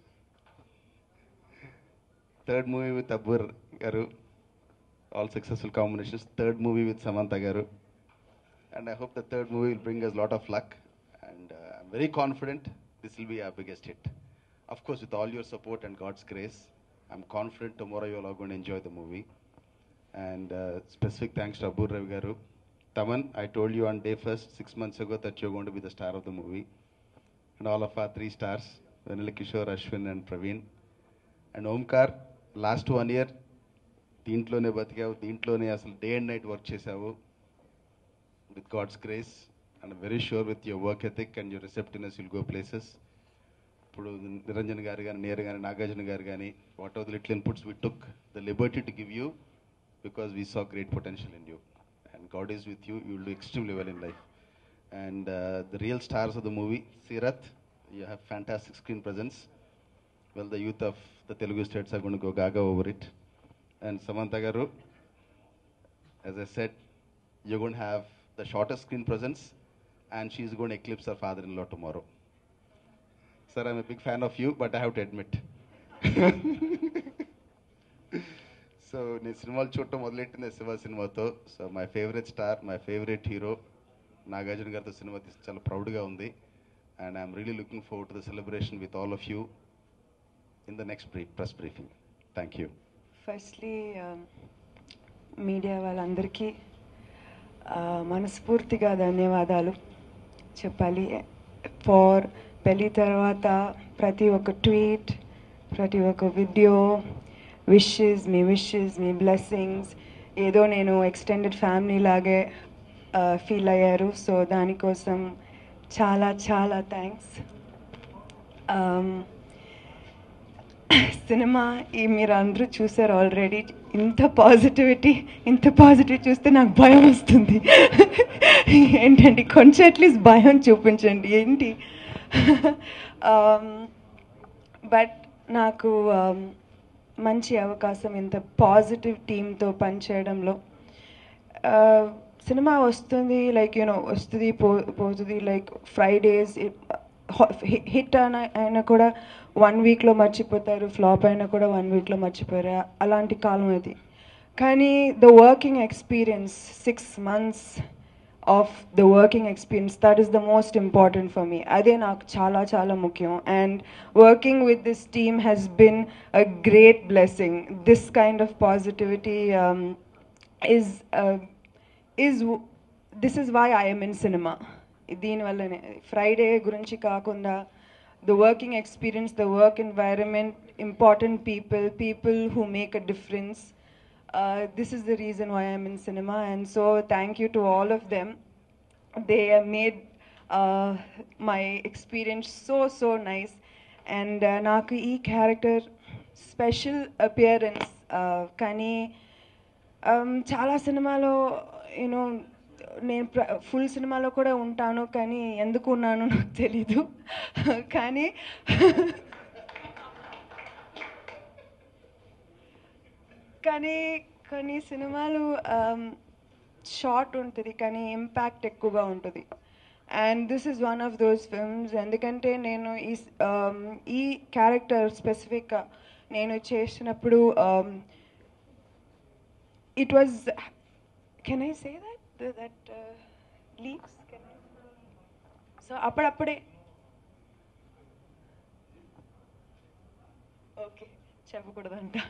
third movie with Abbur గారు, all successful combinations. Third movie with Samantha గారు, and I hope the third movie will bring us a lot of luck, and uh, I'm very confident this will be our biggest hit. Of course, with all your support and God's grace, I'm confident tomorrow you all are going to enjoy the movie. And uh, specific thanks to Abu Ravi Garu. Taman, I told you on day first, six months ago, that you're going to be the star of the movie. And all of our three stars, Vanilla Kishore, Ashwin and Praveen. And Omkar, last one year, దీంట్లోనే బతికావు, దీంట్లోనే అసలు day and night work చేసావు. With God's grace, and I'm very sure with your work ethic and your receptiveness, you'll go places. ఇప్పుడు నిరంజన్ గారు కానీ, నేరు కానీ, నాగార్జున గారు కానీ, what are the little inputs we took the liberty to give you because we saw great potential in you. And God is with you, you will do extremely well in life. And uh, the real stars of the movie, Sirath, you have fantastic screen presence. Well, the youth of the Telugu states are going to go gaga over it. And Samantha garu, as I said, you're going to have the shortest screen presence, and she's going to eclipse her father-in-law tomorrow. Sir, I'm a big fan of you, but I have to admit. So నేను సినిమాలు చూడటం మొదలెట్టింది శివ సినిమాతో. So my favourite star, my favourite hero Nagarjuna గారితో cinema తీసి చాలా ప్రౌడ్గా ఉంది. And I'm really looking forward to the celebration with all of you in the next బ్రీ press briefing. Thank you. Firstly media వాళ్ళందరికీ మనస్ఫూర్తిగా ధన్యవాదాలు చెప్పాలి. ఫార్ పెళ్ళి తర్వాత ప్రతి ఒక్క ట్వీట్, ప్రతి ఒక్క వీడియో, విషెస్, మీ విషెస్, మీ బ్లెస్సింగ్స్, ఏదో నేను ఎక్స్టెండెడ్ ఫ్యామిలీ లాగే ఫీల్ అయ్యారు. సో దానికోసం చాలా చాలా థ్యాంక్స్. సినిమా ఈ మీరు అందరూ చూసారు ఆల్రెడీ. ఇంత పాజిటివిటీ ఇంత పాజిటివ్ చూస్తే నాకు భయం వస్తుంది. ఏంటండి, కొంచెం అట్లీస్ట్ భయం చూపించండి ఏంటి. బట్ నాకు మంచి అవకాశం ఇంత పాజిటివ్ టీమ్తో పనిచేయడంలో. సినిమా వస్తుంది, లైక్ యూనో వస్తుంది పో పోతుంది లైక్ ఫ్రైడేస్ హిట్ అయినా అయినా కూడా వన్ వీక్లో మర్చిపోతారు, ఫ్లాప్ అయినా కూడా వన్ వీక్లో మర్చిపోయారు, అలాంటి కాలం అది. కానీ the working experience, six months of the working experience, that is the most important for me. అదే నాకు చాలా చాలా ముఖ్యం. And working with this team has been a great blessing. This kind of positivity is is this is why I'm in cinema. దీనివల్లనే Friday గురించి కాకుండా the working experience, the work environment, important people, people who make a difference. Uh, this is the reason why I'm in cinema, and so thank you to all of them. They have made uh, my experience so so nice, and uh, naku ee character special appearance uh, kani um, chala cinemalo you know నేను full సినిమాలో కూడా ఉంటాను, కానీ ఎందుకు ఉన్నానో నాకు తెలీదు. కానీ కానీ కొన్ని సినిమాలు షార్ట్ ఉంటుంది కానీ ఇంపాక్ట్ ఎక్కువగా ఉంటుంది. And this is one of those films. ఎందుకంటే నేను ఈ ఈ క్యారెక్టర్ స్పెసిఫిక్గా నేను చేసినప్పుడు it was, can I say that that uh, leaks, can I? So appadappude okay cheppakudadanta.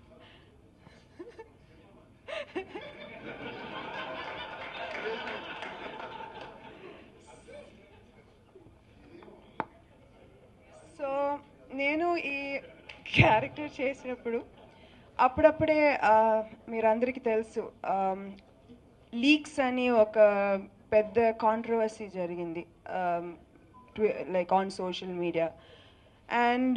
So నేను ఈ క్యారెక్టర్ చేసినప్పుడు అప్పుడప్పుడే మీరందరికీ తెలుసు లీక్స్ అని ఒక పెద్ద కాంట్రవర్సీ జరిగింది like on social media. And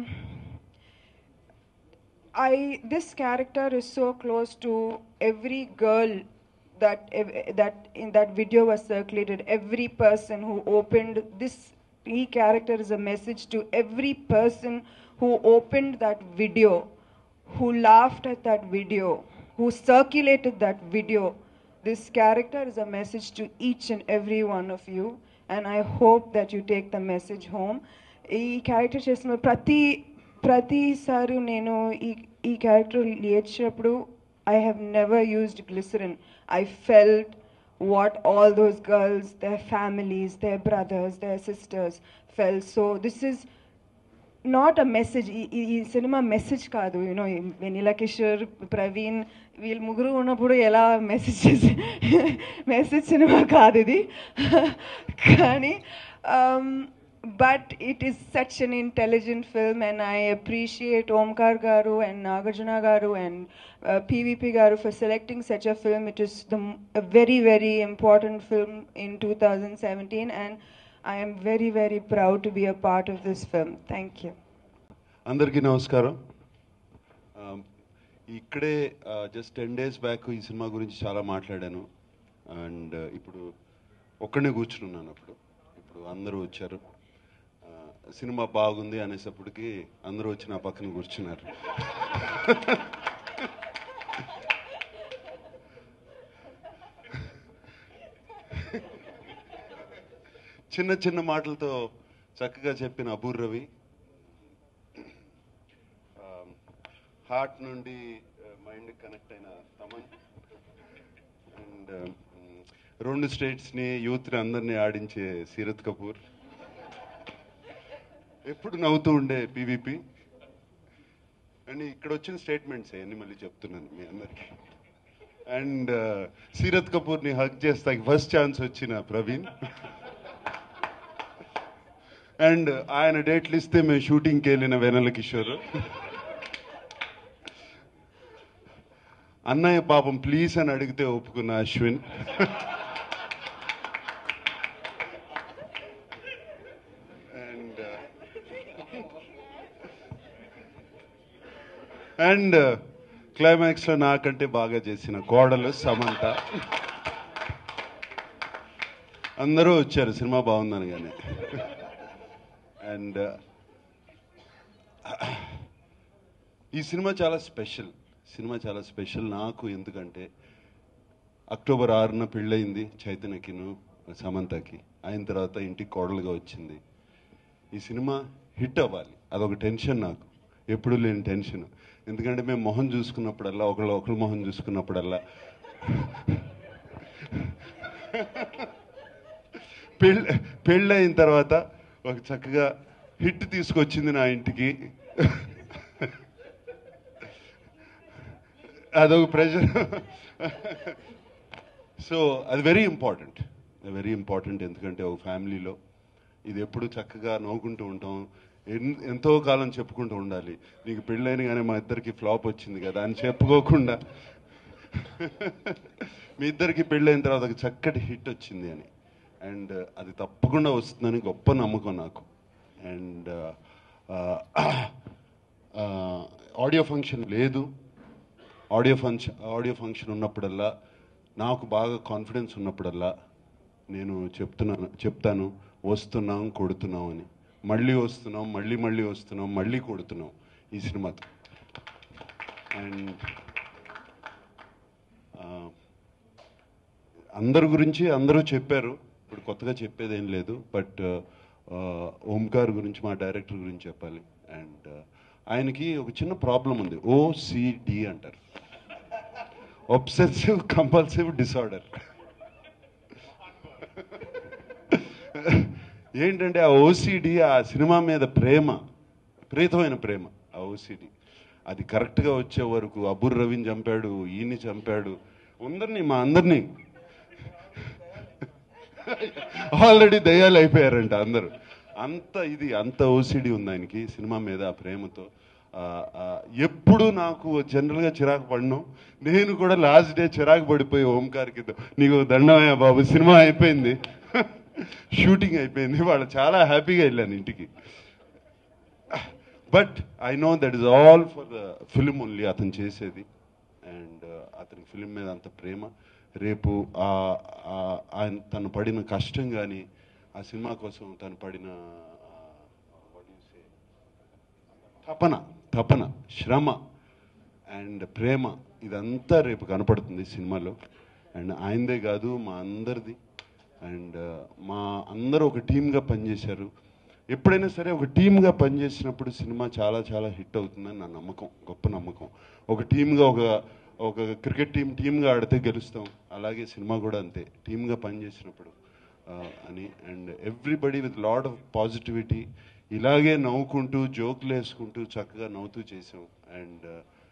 I this character is so close to every girl that that in that video was circulated. Every person who opened this e character is a message to every person who opened that video, who laughed at that video, who circulated that video. This character is a message to each and every one of you, and I hope that you take the message home. Ee character chesina prati prati saru nenu ee ee character lechappudu I have never used glycerin. I felt what all those girls, their families, their brothers, their sisters felt. So this is not a message. ఈ సినిమా message కాదు. You know Vennela Kishore, Praveen వీళ్ళు ముగ్గురు ఉన్నప్పుడు ఎలా message చేసి message cinema కాదు ఇది. కానీ but it is such an intelligent film, and I appreciate Omkar గారు అండ్ నాగార్జున గారు అండ్ పీవీపీ గారు for selecting such a film. It is the very very important film in two thousand seventeen, and I am very very proud to be a part of this film. Thank you. అందరికీ నమస్కారం. ఇక్కడే just ten days back ఈ cinema గురించి చాలా మాట్లాడాను, and ఇప్పుడు ఒక్కడనే కూర్చున్నాను అప్పుడు. ఇప్పుడు అందరూ వచ్చారు, ఆ, సినిమా బాగుంది అనేసప్పటికి అందరూ వచ్చి నా పక్కన కూర్చున్నారు. చిన్న చిన్న మాటలతో చక్కగా చెప్పిన అబూర్ రవి, హార్ట్ నుండి మైండ్ కనెక్ట్ అయిన తమన్, అండ్ రెండు స్టేట్స్ని యూత్ని అందరినీ ఆడించే సీరత్ కపూర్, ఎప్పుడు నవ్వుతూ ఉండే పీవీపీ, అండ్ ఇక్కడ వచ్చిన స్టేట్మెంట్స్ అన్ని మళ్ళీ చెప్తున్నాను మీ అందరికీ. అండ్ సీరత్ కపూర్ని హక్ చేస్తాకి ఫస్ట్ ఛాన్స్ వచ్చిన ప్రవీణ్, అండ్ ఆయన డేట్లు ఇస్తే మేము షూటింగ్కి వెళ్ళిన వెనల కిషోర్, అన్నయ్య పాపం ప్లీజ్ అని అడిగితే ఒప్పుకున్న అశ్విన్, అండ్ అండ్ క్లైమాక్స్లో నాకంటే బాగా చేసిన కోడలు సమంత, అందరూ వచ్చారు సినిమా బాగుందని కానీ. అండ్ ఈ సినిమా చాలా స్పెషల్, సినిమా చాలా స్పెషల్ నాకు. ఎందుకంటే అక్టోబర్ ఆరున పెళ్ళయింది చైతన్యకిను సమంతకి, అయిన తర్వాత ఇంటికి కోడలుగా వచ్చింది. ఈ సినిమా హిట్ అవ్వాలి, అదొక టెన్షన్ నాకు, ఎప్పుడు లేని టెన్షన్. ఎందుకంటే మేము మొహం చూసుకున్నప్పుడల్లా, ఒకళ్ళు ఒకళ్ళు మొహం చూసుకున్నప్పుడల్లా పెళ్ళి పెళ్ళి అయిన తర్వాత ఒక చక్కగా హిట్ తీసుకొచ్చింది నా ఇంటికి. అదొక ప్రెషర్. సో అది వెరీ ఇంపార్టెంట్, వెరీ ఇంపార్టెంట్. ఎందుకంటే ఒక ఫ్యామిలీలో ఇది ఎప్పుడు చక్కగా నవ్వుకుంటూ ఉంటాం, ఎంతో కాలం చెప్పుకుంటూ ఉండాలి. నీకు పెళ్ళైన కానీ మా ఇద్దరికి ఫ్లాప్ వచ్చింది కదా అని చెప్పుకోకుండా మీ ఇద్దరికి పెళ్ళైన తర్వాత ఒక చక్కటి హిట్ వచ్చింది అని, అండ్ అది తప్పకుండా వస్తుందని గొప్ప నమ్మకం నాకు. అండ్ ఆడియో ఫంక్షన్ లేదు, ఆడియో ఫంక్షన్ ఆడియో ఫంక్షన్ ఉన్నప్పుడల్లా, నాకు బాగా కాన్ఫిడెన్స్ ఉన్నప్పుడల్లా నేను చెప్తున్నాను చెప్తాను వస్తున్నాం కొడుతున్నాం అని. మళ్ళీ వస్తున్నాం, మళ్ళీ మళ్ళీ వస్తున్నాం, మళ్ళీ కొడుతున్నాం ఈ సినిమాతో. అండ్ అందరి గురించి అందరూ చెప్పారు, ఇప్పుడు కొత్తగా చెప్పేది ఏం లేదు. బట్ ఓంకార్ గురించి, మా డైరెక్టర్ గురించి చెప్పాలి. అండ్ ఆయనకి ఒక చిన్న ప్రాబ్లం ఉంది, ఓసిడి అంటారు, ఒబ్సెసివ్ కంపల్సివ్ డిసార్డర్. ఏంటంటే ఆ ఓసిడి, ఆ సినిమా మీద ప్రేమ, విపరీతమైన ప్రేమ. ఆ ఓసిడి అది కరెక్ట్గా వచ్చే వరకు అబూర్ రవిని చంపాడు, ఈయన్ని చంపాడు, అందరినీ, మా అందరినీ ఆల్రెడీ దయ్యాలు అయిపోయారంట అందరూ. అంత ఇది అంత ఓసిడి ఉంది ఆయనకి సినిమా మీద ఆ ప్రేమతో. ఎప్పుడు నాకు జనరల్గా చిరాకు పడినాం, నేను కూడా లాస్ట్ డే చిరాకు పడిపోయి ఓంకార్కి, నీకు దండమయ్యా బాబు, సినిమా అయిపోయింది, షూటింగ్ అయిపోయింది, వాళ్ళు చాలా హ్యాపీగా వెళ్ళాను ఇంటికి. But I know that is all for the film only అతను చేసేది. అండ్ అతని ఫిలిం మీద అంత ప్రేమ. రేపు ఆయన తను పడిన కష్టం కానీ, ఆ సినిమా కోసం తను పడిన తపన తపన శ్రమ అండ్ ప్రేమ, ఇదంతా రేపు కనపడుతుంది సినిమాలో. అండ్ ఆయనదే కాదు, మా అందరిది. అండ్ మా అందరూ ఒక టీమ్గా పనిచేశారు. ఎప్పుడైనా సరే ఒక టీమ్గా పనిచేసినప్పుడు సినిమా చాలా చాలా హిట్ అవుతుందని నా నమ్మకం, గొప్ప నమ్మకం. ఒక టీమ్గా, ఒక ఒక క్రికెట్ టీం టీమ్గా ఆడితే గెలుస్తాం, అలాగే సినిమా కూడా అంతే, టీమ్గా పనిచేసినప్పుడు అని. And everybody with lot of positivity, ఇలాగే నవ్వుకుంటూ జోకులు వేసుకుంటూ చక్కగా నవ్వుతూ చేసాం. And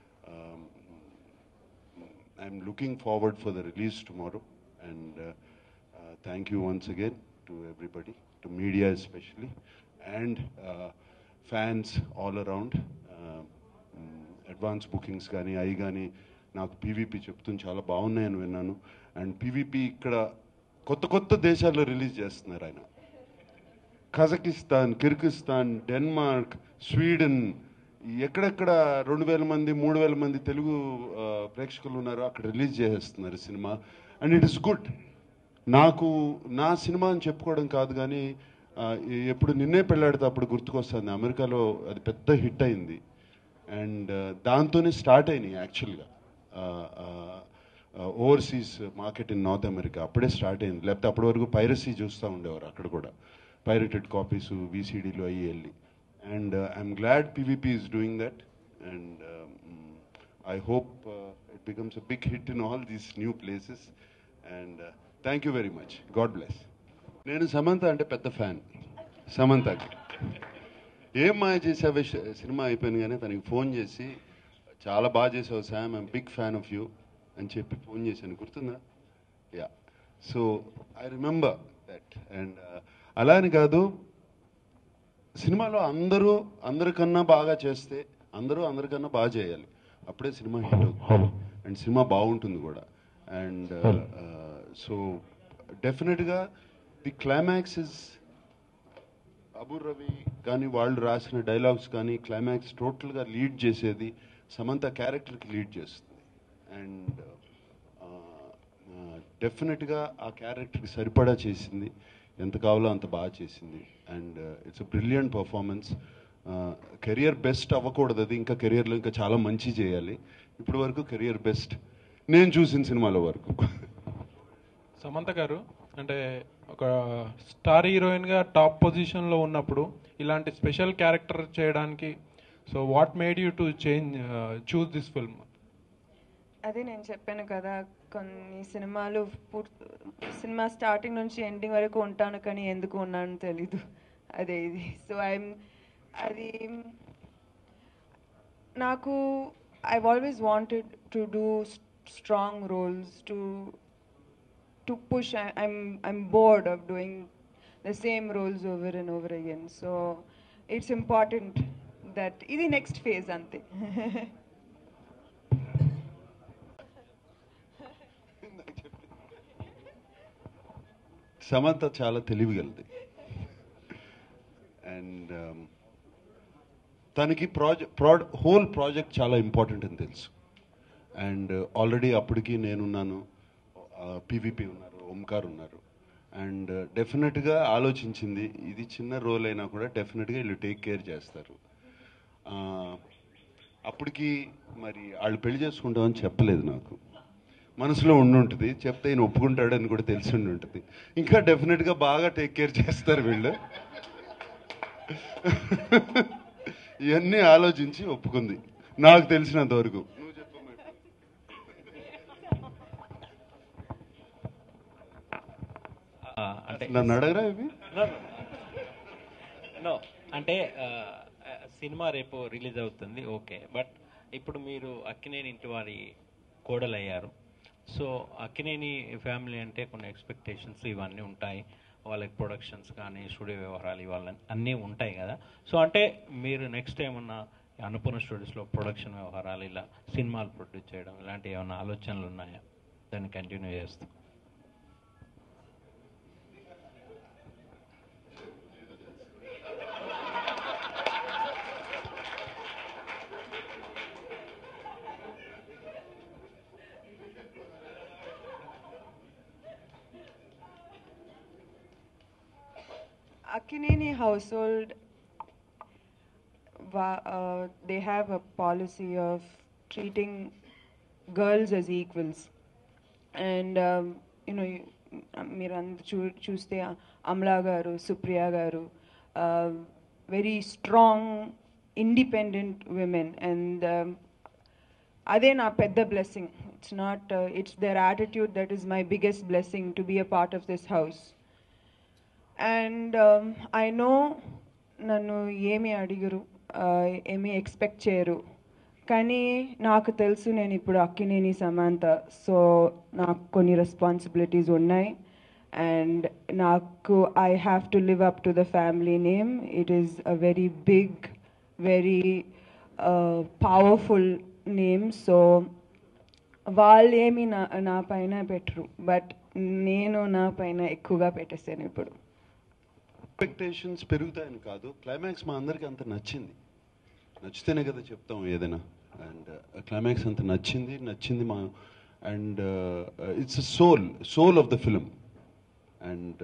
I'm looking forward for the release tomorrow. And thank you once again to everybody, to media especially, and fans all around. Advance bookings కానీ అవి కానీ నాకు పీవీపీ చెప్తుంది చాలా బాగున్నాయని విన్నాను. అండ్ పీవీపీ ఇక్కడ కొత్త కొత్త దేశాల్లో రిలీజ్ చేస్తున్నారు ఆయన. కజకిస్తాన్, కిర్గిస్తాన్, డెన్మార్క్, స్వీడన్, ఎక్కడెక్కడ రెండు వేల మంది మూడు వేల మంది తెలుగు ప్రేక్షకులు ఉన్నారు, అక్కడ రిలీజ్ చేసేస్తున్నారు సినిమా. And it is good. నాకు నా సినిమా అని చెప్పుకోవడం కాదు కానీ ఆ, ఎప్పుడు నిన్నే పెళ్ళాడితే అప్పుడు గుర్తుకొస్తుంది. అమెరికాలో అది పెద్ద హిట్ అయింది అండ్ దాంతోనే స్టార్ట్ అయినాయి యాక్చువల్గా overseas market in North America. అప్పుడే స్టార్ట్ అయింది, లేకపోతే అప్పటి వరకు పైరసీ చూస్తూ ఉండేవారు అక్కడ కూడా, పైరేటెడ్ కాపీస్ వీసీడీలో అయ్యి వెళ్ళి. And I'm glad PVP is doing that and I hope it becomes a big hit in all these new places and thank you very much. God bless. నేను సమంత అంటే పెద్ద ఫ్యాన్. సమంతకి ఏం మాయ చేసావే సినిమా అయిపోయింది కానీ తనకి ఫోన్ చేసి చాలా బాగా చేసావు Sam, I'm big fan of you అని చెప్పి ఫోన్ చేశాను, గుర్తుందా? Yeah, so I remember that. And అలా అని కాదు, సినిమాలో అందరూ అందరికన్నా బాగా చేస్తే అందరూ అందరికన్నా బాగా చేయాలి, అప్పుడే సినిమా హిట్ అవుతుంది అండ్ సినిమా బాగుంటుంది కూడా. అండ్ సో డెఫినెట్గా the climax is Abburi Ravi కానీ వాళ్ళు రాసిన డైలాగ్స్ కానీ క్లైమాక్స్ టోటల్గా లీడ్ చేసేది సమంత క్యారెక్టర్కి లీడ్ చేస్తుంది. అండ్ డెఫినెట్గా ఆ క్యారెక్టర్కి సరిపడా చేసింది, ఎంత కావాలో అంత బాగా చేసింది. And it's a brilliant performance. Career best అవ్వకూడదు, అది ఇంకా కెరియర్లో ఇంకా చాలా మంచి చేయాలి. ఇప్పటి వరకు కెరియర్ బెస్ట్ నేను చూసిన సినిమాల వరకు. సమంత గారు అంటే ఒక స్టార్ హీరోయిన్గా టాప్ పొజిషన్లో ఉన్నప్పుడు ఇలాంటి స్పెషల్ క్యారెక్టర్ చేయడానికి, so what made you to change choose this film? అదే నేను చెప్పాను కదా, కొన్ని సినిమాలు సినిమా స్టార్టింగ్ నుంచి ఎండింగ్ వరకు ఉంటాను కానీ ఎందుకు ఉన్నాను తెలీదు, అదే ఇది. సో ఐఎమ్ అది నాకు I always wanted to do strong roles, to to push. I'm I'm bored of doing the same roles over and over again. So it's important that ఇది next phase ante. సమంత చాలా తెలివిగలది and తనకి project ప్రాడ్ whole project చాలా important అని తెలుసు. And already అప్పటికి నేనున్నాను, పీవీపీ ఉన్నారు, ఓంకార్ ఉన్నారు. అండ్ డెఫినెట్గా ఆలోచించింది, ఇది చిన్న రోల్ అయినా కూడా డెఫినెట్గా వీళ్ళు టేక్ కేర్ చేస్తారు. అప్పటికి మరి వాళ్ళు పెళ్లి చేసుకుంటామని చెప్పలేదు నాకు, మనసులో ఉండుంటుంది, చెప్తే ఈయన ఒప్పుకుంటాడని కూడా తెలిసి ఉండి ఉంటుంది. ఇంకా డెఫినెట్గా బాగా టేక్ కేర్ చేస్తారు వీళ్ళు. ఇవన్నీ ఆలోచించి ఒప్పుకుంది నాకు తెలిసినంత వరకు. అంటే నన్ను అడగరా ఇవి? నో అంటే సినిమా రేపు రిలీజ్ అవుతుంది, ఓకే. బట్ ఇప్పుడు మీరు అక్కినేని ఇంటి వారి కోడలయ్యారు. సో అక్కినేని ఫ్యామిలీ అంటే కొన్ని ఎక్స్పెక్టేషన్స్ ఇవన్నీ ఉంటాయి, వాళ్ళకి ప్రొడక్షన్స్ కానీ స్టూడియో వ్యవహారాలు ఇవాళ అన్నీ ఉంటాయి కదా. సో అంటే మీరు నెక్స్ట్ ఏమన్నా అన్నపూర్ణ స్టూడియోస్లో ప్రొడక్షన్ వ్యవహారాలు ఇలా సినిమాలు ప్రొడ్యూస్ చేయడం ఇలాంటి ఏమైనా ఆలోచనలు ఉన్నాయా దాన్ని కంటిన్యూ చేస్తూ? Akkineni household, uh, they have a policy of treating girls as equals. And, um, you know, Mirand chuste Amla garu, Supriya garu, uh, very strong, independent women. And um, ade na pedda blessing. It's not, uh, it's their attitude that is my biggest blessing to be a part of this house. And um, I know నన్ను ఏమి అడిగరు, ఏమి expect చేయరు, కానీ నాకు తెలుసు నేను ఇప్పుడు Akkineni Samantha. So నాకు కొన్ని రెస్పాన్సిబిలిటీస్ ఉన్నాయి అండ్ నాకు I have to live up to the family name. It is a very big, very powerful name. So వాళ్ళు ఏమి నా నా పైన పెట్టరు, బట్ నేను నా పైన ఎక్కువగా పెట్టేసాను ఇప్పుడు. ఎక్స్పెక్టేషన్స్ పెరుగుతాయని కాదు, క్లైమాక్స్ మా అందరికీ అంత నచ్చింది, నచ్చితేనే కదా చెప్తాం ఏదైనా. అండ్ క్లైమాక్స్ అంత నచ్చింది నచ్చింది మా and it's a soul soul of the film. And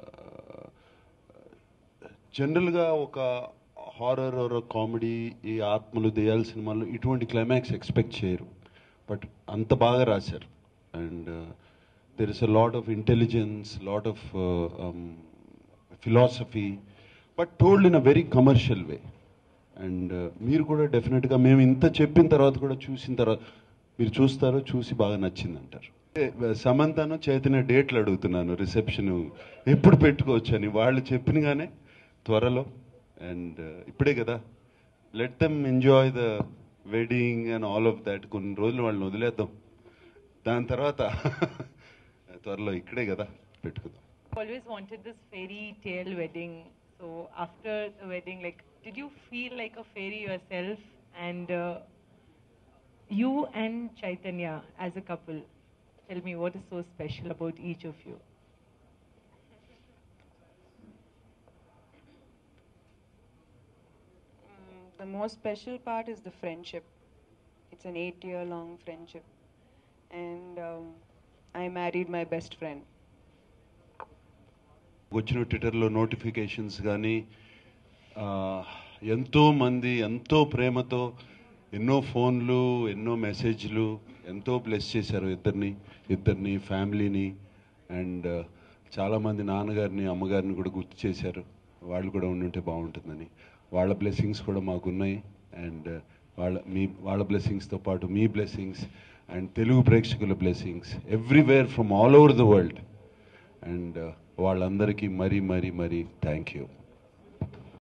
జనరల్గా ఒక హారర్ ఆర్ కామెడీ ఈ ఆత్మలు దెయ్యాల సినిమాల్లో ఇటువంటి క్లైమాక్స్ ఎక్స్పెక్ట్ చేయరు, బట్ అంత బాగా రాశారు. And there is a lot of intelligence, lot of philosophy, but told in a very commercial way. And మీరు కూడా డెఫినెట్గా మేము ఇంత చెప్పిన తర్వాత కూడా చూసిన తర్వాత మీరు చూస్తారో, చూసి బాగా నచ్చింది అంటారు. సమంతను చైతన్య డేట్లు అడుగుతున్నాను, రిసెప్షన్ ఎప్పుడు పెట్టుకోవచ్చు అని. వాళ్ళు చెప్పినగానే త్వరలో. అండ్ ఇప్పుడే కదా, let them enjoy the wedding and all of that. కొన్ని రోజులు వాళ్ళని వదిలేద్దాం, దాని తర్వాత త్వరలో ఇక్కడే కదా పెట్టుకుందాం. Always wanted this fairy tale wedding. So after the wedding, like, did you feel like a fairy yourself? And uh, you and Chaitanya as a couple, tell me what is so special about each of you? Mm, the most special part is the friendship. It's an eight-year-long friendship, and um, I married my best friend. వచ్చిన ట్విట్టర్లో notifications కానీ ఎంతో మంది ఎంతో ప్రేమతో ఎన్నో ఫోన్లు, ఎన్నో మెసేజ్లు, ఎంతో బ్లెస్ చేశారు ఇద్దరిని ఇద్దరిని ఫ్యామిలీని. అండ్ చాలామంది నాన్నగారిని అమ్మగారిని కూడా గుర్తు చేశారు, వాళ్ళు కూడా ఉండుంటే బాగుంటుందని. వాళ్ళ బ్లెస్సింగ్స్ కూడా మాకున్నాయి. అండ్ వాళ్ళ మీ వాళ్ళ బ్లెస్సింగ్స్తో పాటు మీ బ్లెస్సింగ్స్ అండ్ తెలుగు ప్రేక్షకుల blessings everywhere from all over the world. And వాళ్ళందరికీ మరీ మరీ మరీ థ్యాంక్ యూ.